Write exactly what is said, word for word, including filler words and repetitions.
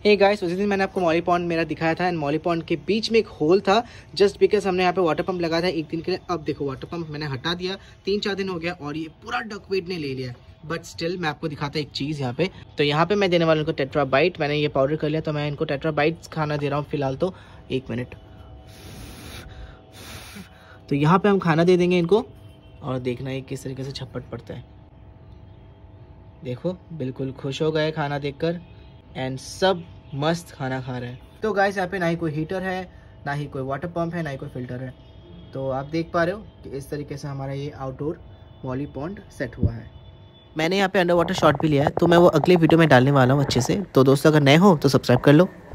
Hey guys, उसी दिन मैंने आपको मॉली पॉन्ड मेरा दिखाया था एंड मॉली पॉन्ड के बीच में एक होल था जस्ट बिकॉज हमने यहाँ पे वाटर पंप लगाया था एक दिन के लिए। अब देखो वाटर पंप मैंने हटा दिया, तीन चार दिन हो गया और ये पूरा डकवेट ने ले लिया। बट स्टिल मैं आपको दिखाता एक चीज़ यहाँ पे। तो यहाँ पे मैं देने वाला इनको टेट्रा बाइट। मैंने ये पाउडर कर लिया तो मैं इनको टेट्रा बाइट्स खाना दे रहा हूँ फिलहाल। तो एक मिनट, तो यहाँ पे हम खाना दे देंगे इनको और देखना है किस तरीके से छप्पट पड़ता है। देखो बिल्कुल खुश हो गए खाना देखकर एंड सब मस्त खाना खा रहे हैं। तो गाइस यहाँ पे ना ही कोई हीटर है, ना ही कोई वाटर पंप है, ना ही कोई फिल्टर है। तो आप देख पा रहे हो कि इस तरीके से हमारा ये आउटडोर मॉली पॉन्ड सेट हुआ है। मैंने यहाँ पे अंडर वाटर शॉट भी लिया है तो मैं वो अगले वीडियो में डालने वाला हूँ अच्छे से। तो दोस्तों अगर नए हो तो सब्सक्राइब कर लो।